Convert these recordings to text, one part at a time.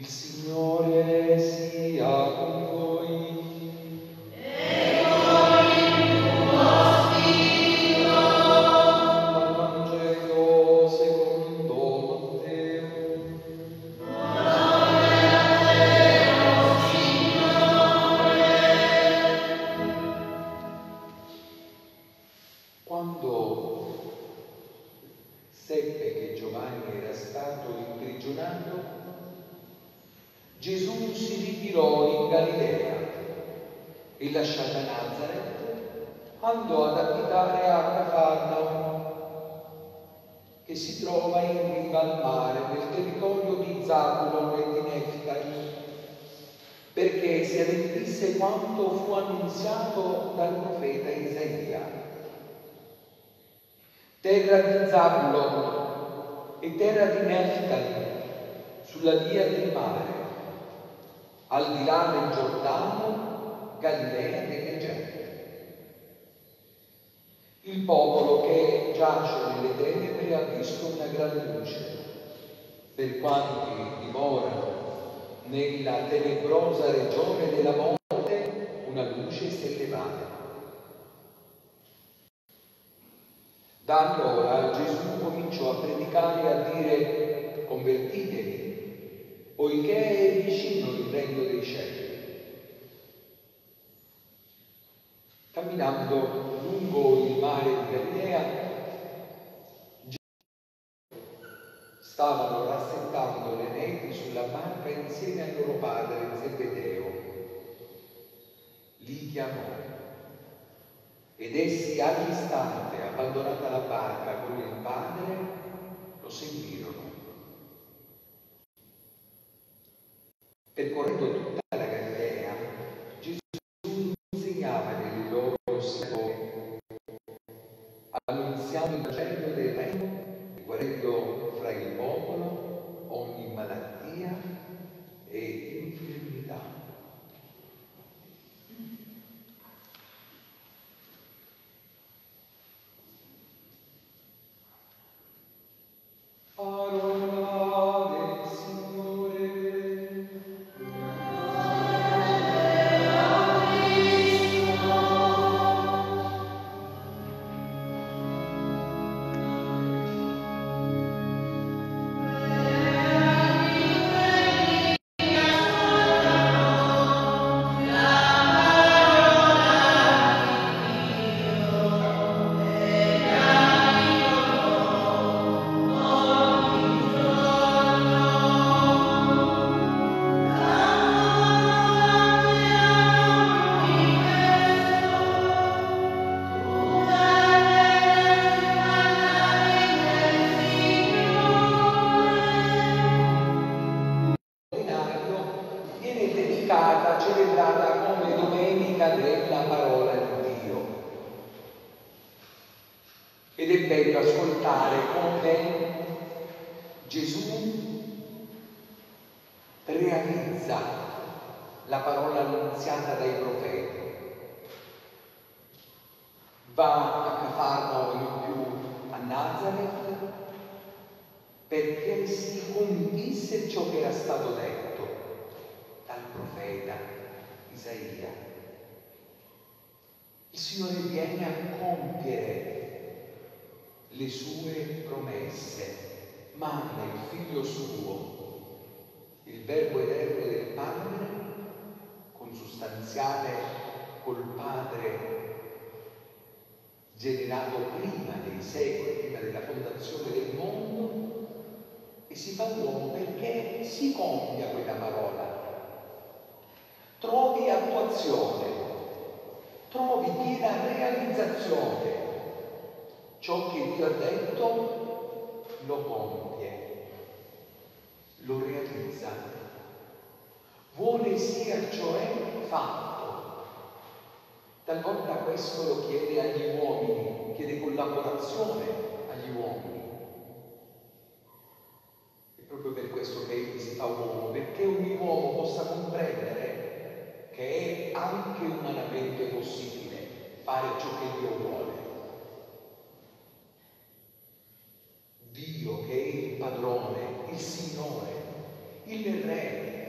Signore sia con voi. E con il tuo spirito. Dal Vangelo secondo Matteo. Gloria a te, o Signore. Quando seppe che Giovanni era stato imprigionato, Gesù si ritirò in Galilea e, lasciata Nazareth, andò ad abitare a Cafarnao, che si trova in riva al mare, nel territorio di Zabulon e di Neftali, perché si adempisse quanto fu annunziato dal profeta Isaia. Terra di Zabulon e terra di Neftali, sulla via del mare, al di là del Giordano, Galilea delle genti. Il popolo che giace nelle tenebre ha visto una grande luce. Per quanti dimorano nella tenebrosa regione della morte, una luce si è levata. Da allora Gesù cominciò a predicare e a dire: convertitevi, poiché è vicino il regno dei cieli. Camminando lungo il mare di Galilea, stavano rassettando le nevi sulla barca insieme al loro padre Zebedeo. Li chiamò ed essi all'istante, abbandonata la barca con il padre, lo seguirono. Percorrendo tutta la Galilea, Gesù insegnava nelle loro sinagoghe, annunziando il Vangelo del Regno e guarendo fra il popolo ogni malattia e infermità. Parola del Signore. Celebrata come Domenica della Parola di Dio. Ed è bello ascoltare come Gesù realizza la parola annunziata dai profeti. Va a Cafarnao e non più a Nazareth, perché si compisse ciò che era stato detto dal profeta Isaia. Il Signore viene a compiere le sue promesse, manda il Figlio suo, il Verbo eterno del Padre, consustanziale col Padre, generato prima dei secoli, prima della fondazione del mondo, e si fa uomo perché si compia quella parola. Trovi attuazione, trovi piena realizzazione. Ciò che Dio ha detto lo compie, lo realizza. Vuole sia cioè fatto. Talvolta questo lo chiede agli uomini, chiede collaborazione agli uomini. È proprio per questo che egli si fa uomo, perché ogni uomo possa comprendere che è anche umanamente possibile fare ciò che Dio vuole. Dio che è il padrone, il Signore, il Re,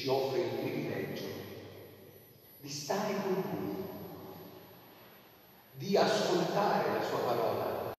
ci offre il privilegio di stare con Lui, di ascoltare la sua parola,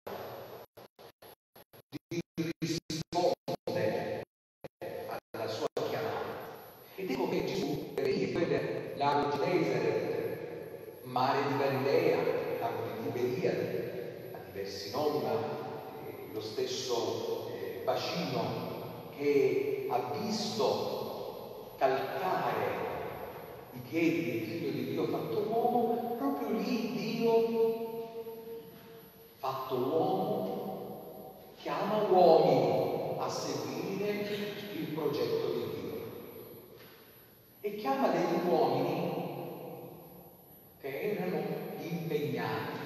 di rispondere alla sua chiamata. Ed ecco che Gesù, per lago di Genesaret, mare di Galilea, lago di Tiberiade, a diversi nomi, ma lo stesso bacino che ha visto calcare i piedi del Figlio di Dio fatto uomo, proprio lì Dio fatto uomo chiama uomini a seguire il progetto di Dio e chiama degli uomini che erano impegnati.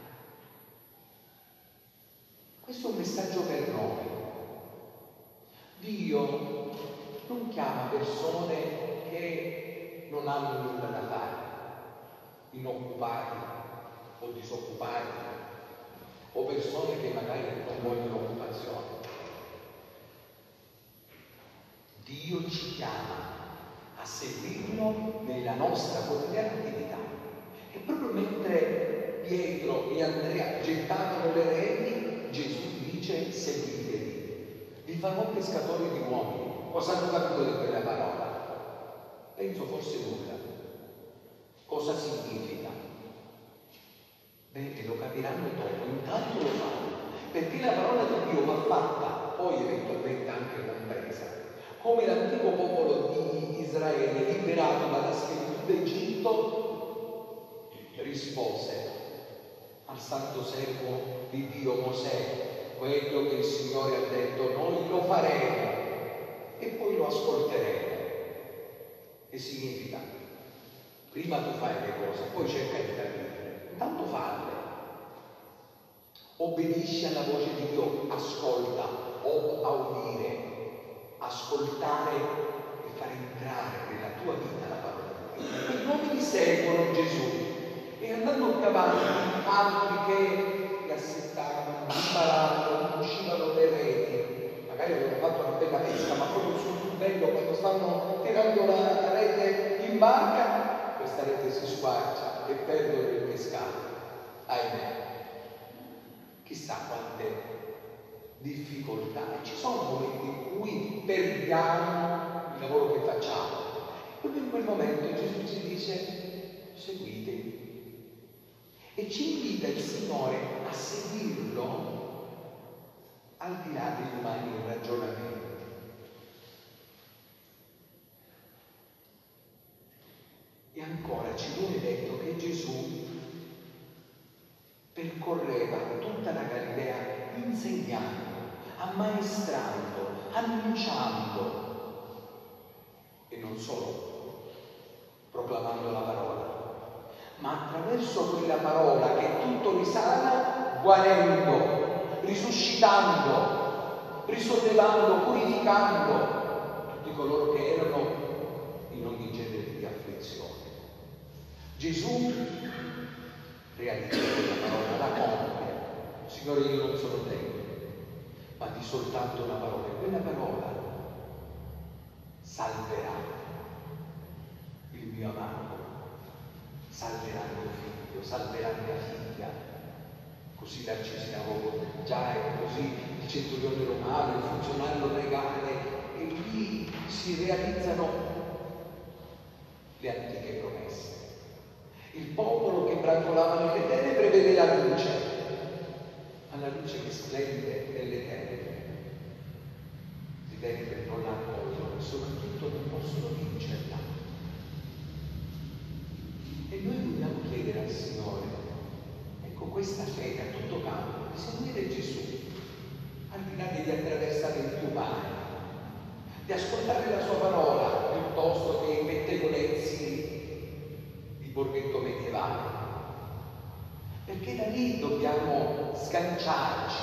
Questo è un messaggio per noi. Dio non chiama persone che non hanno nulla da fare, inoccupati o disoccupati, o persone che magari non vogliono occupazione. Dio ci chiama a seguirlo nella nostra quotidiana attività. E proprio mentre Pietro e Andrea gettavano le reti, Gesù dice: seguitemi, vi farò pescatori di uomini. Cosa hanno capito di quella parola? Penso forse nulla. Cosa significa? Beh, lo capiranno dopo, intanto lo fanno, perché la parola di Dio va fatta, poi eventualmente anche compresa. Come l'antico popolo di Israele, liberato dalla schiavitù d'Egitto, rispose al santo servo di Dio Mosè: quello che il Signore ha detto noi lo faremo e poi lo ascolteremo. Che significa? Prima tu fai le cose, poi cerca di capire, intanto falle. Obbedisci alla voce di Dio, ascolta, udire, ascoltare e far entrare nella tua vita la parola di Dio. Quegli uomini seguono Gesù e andando più avanti, altri che li assettavano, imparavano, uscivano le reti, magari avevano fatto una bella pesca, ma proprio sul più bello, quando stanno tirando la rete in barca, questa rete si squarcia e perdono il pescato. Ahimè. Chissà quante difficoltà. E ci sono momenti in cui perdiamo il lavoro che facciamo. Proprio in quel momento Gesù ci dice: seguitemi. E ci invita il Signore a seguirlo al di là degli umani ragionamenti. E ancora ci viene detto che Gesù percorreva tutta la Galilea insegnando, ammaestrando, annunciando e non solo proclamando la parola, ma attraverso quella parola che tutto risana, guarendo, risuscitando, risollevando, purificando tutti coloro che erano in ogni genere di afflizione. Gesù realizza quella parola, la compie. Signore, io non sono degno, ma di soltanto una parola, e quella parola salverà il mio amato, salverà il mio figlio, salverà mia figlia. Così l'arcisinagogo già è così, il centurione romano, il funzionario legale, e lì si realizzano le antiche promesse. Il popolo che brancolava nelle tenebre vede la luce, ma la luce che splende nelle tenebre. Le tenebre non la accolgono e soprattutto non possono vincerla. E noi dobbiamo chiedere al Signore, ecco, questa fede a tutto campo, di seguire Gesù, al di là degli attraversamenti umani, di ascoltare la sua parola piuttosto che i pettegolezzi di borghetto medievale, perché da lì dobbiamo sganciarci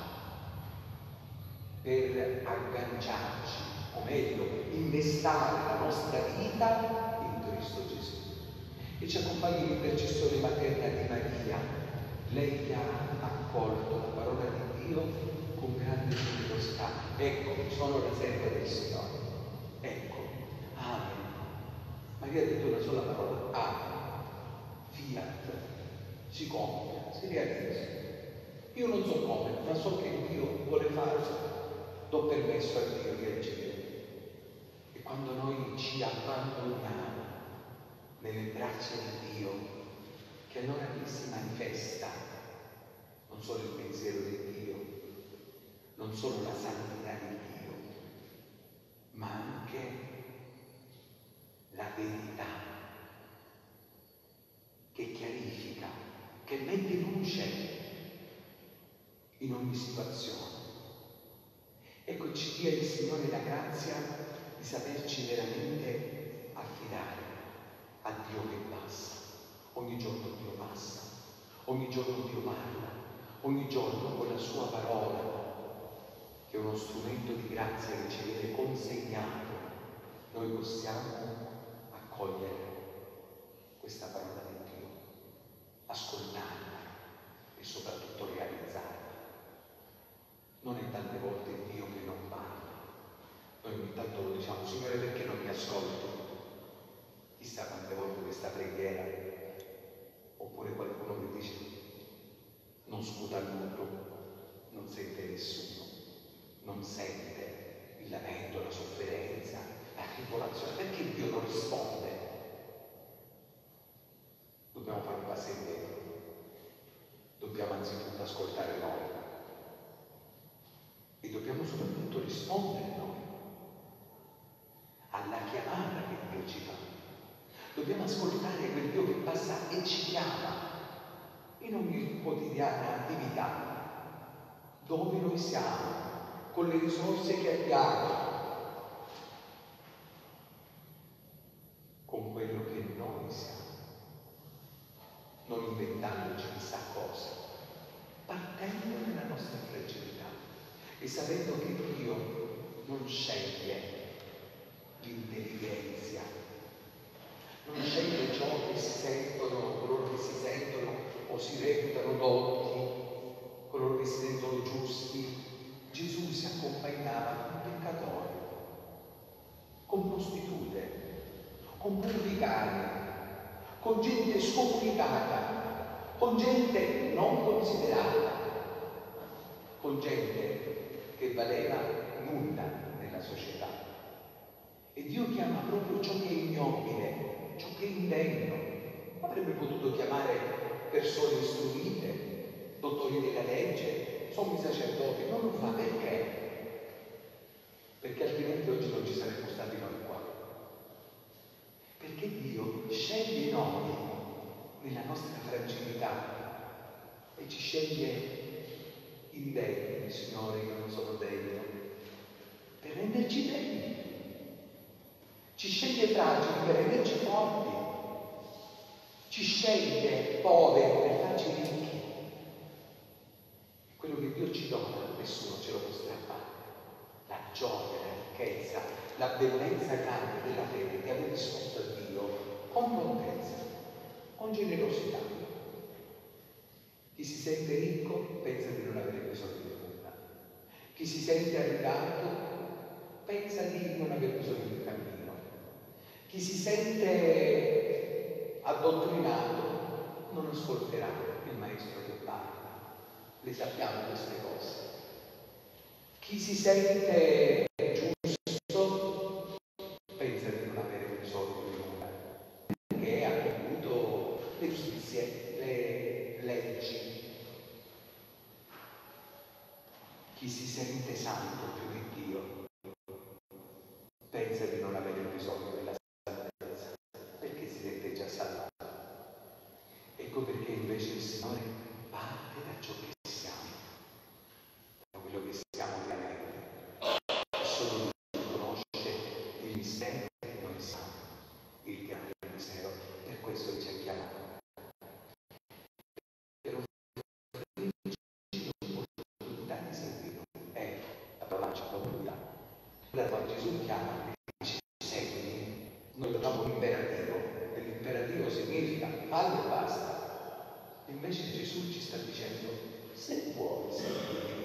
per agganciarci, o meglio, innestare la nostra vita in Cristo Gesù. E ci accompagna l'intercessione materna di Maria, lei che ha accolto la parola di Dio con grande generosità. Ecco, sono la serva del Signore, ecco, Maria ha detto una sola parola, fiat, si compia, si realizza. Io non so come, ma so che Dio vuole farlo. Do permesso a Dio di agire. E quando noi ci abbandoniamo nelle braccia di Dio, che allora lì si manifesta non solo il pensiero di Dio, non solo la santità di Dio, ma anche la verità che chiarifica, che mette luce in ogni situazione. Ecco, ci dia il Signore la grazia di saperci veramente affidare a Dio che passa. Ogni giorno Dio passa, ogni giorno Dio parla, ogni giorno con la sua parola, che è uno strumento di grazia che ci viene consegnato, noi possiamo accogliere questa parola di Dio, ascoltarla e soprattutto realizzarla. Non è tante volte Dio che non parla. Noi ogni tanto lo diciamo, Signore, perché non mi ascolti? Chissà quante volte questa preghiera, oppure qualcuno che dice non scuta il muro, non sente nessuno, non sente il lamento, la sofferenza, la tribolazione, perché Dio non risponde? Dobbiamo fare un passo indietro, dobbiamo anzitutto ascoltare noi e dobbiamo soprattutto rispondere noi alla chiamata che Dio ci fa. Dobbiamo ascoltare quel Dio che passa e ci chiama in ogni quotidiana attività, dove noi siamo, con le risorse che abbiamo, con quello che noi siamo, non inventandoci chissà cosa, partendo nella nostra fragilità e sapendo che Dio non sceglie l'intelligenza, non sceglie ciò che si sentono, coloro che si sentono o si reputano dotti, coloro che si sentono giusti. Gesù si accompagnava con peccatori, con prostitute, con pubblicani, con gente scomunicata, con gente non considerata, con gente che valeva nulla nella società. E Dio chiama proprio ciò che è ignobile, ciò che è indegno. Avrebbe potuto chiamare persone istruite, dottori della legge, sommi sacerdoti, non lo fa. Perché? Perché altrimenti oggi non ci saremmo stati noi qua. Perché Dio sceglie noi nella nostra fragilità e ci sceglie indegni, Signore, che non sono degno, per renderci degni. Ci sceglie fragili per renderci forti, ci sceglie poveri per farci ricchi. Quello che Dio ci dona, nessuno ce lo può strappare. La gioia, la ricchezza, la bellezza grande della fede, che avere risposto a Dio con prontezza, con generosità. Chi si sente ricco pensa di non avere bisogno di nulla. Chi si sente arrivato pensa di non aver bisogno di cammino. Chi si sente addottrinato non ascolterà il maestro che parla. Le sappiamo queste cose. Chi si sente giusto pensa di non avere bisogno di nulla, perché ha avuto le giustizie, le leggi. Chi si sente santo più di Dio pensa di non avere bisogno della salvezza, perché si sente già salvato. Ecco perché invece il Signore parte da ciò che siamo, da quello che siamo veramente. E solo Lui conosce il mistero che noi siamo, il grande mistero. Per questo ci ha chiamato. Per offrirci l'opportunità di seguirlo. La parola ci l'opportunità. Quando Gesù chiama e dice seguimi, noi lo diamo un imperativo, e l'imperativo significa fallo e basta. Invece Gesù ci sta dicendo, se vuoi seguirmi,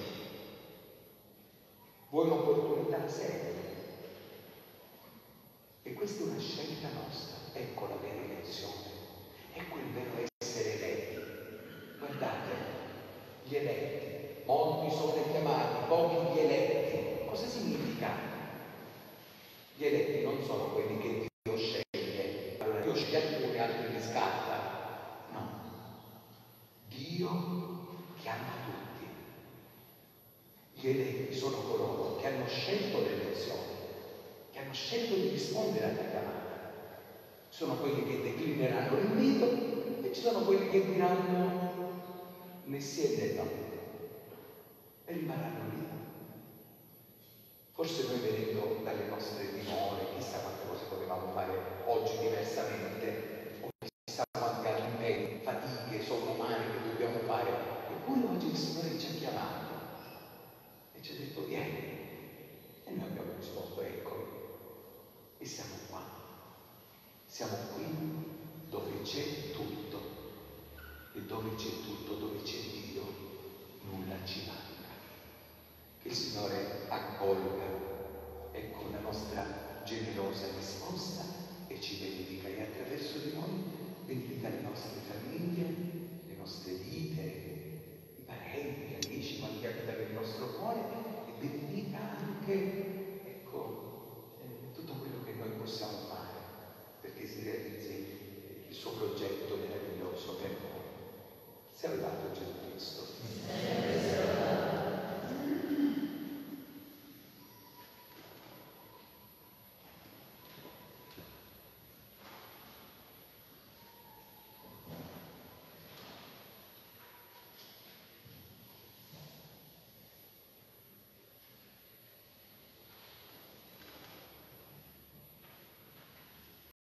vuoi un'opportunità, segui. E questa è una scelta nostra, è sono quelli che Dio sceglie. Allora Dio sceglie alcuni, altri li scarta. No. Dio chiama tutti. Gli eletti sono coloro che hanno scelto l'elezione, che hanno scelto di rispondere alla chiamata. Sono quelli che declineranno l'invito e ci sono quelli che diranno né sì e né no e rimarranno lì. Forse noi, venendo dalle nostre dimore, chissà quante cose potevamo fare oggi diversamente, o chissà quante impegni, fatiche sovrumane che dobbiamo fare, eppure oggi il Signore ci ha chiamato e ci ha detto vieni, e noi abbiamo risposto eccomi, e siamo qua. Siamo qui dove c'è tutto, e dove c'è tutto, dove c'è Dio, nulla ci manca. Che il Signore accolga, ecco, la nostra generosa risposta e ci benedica, e attraverso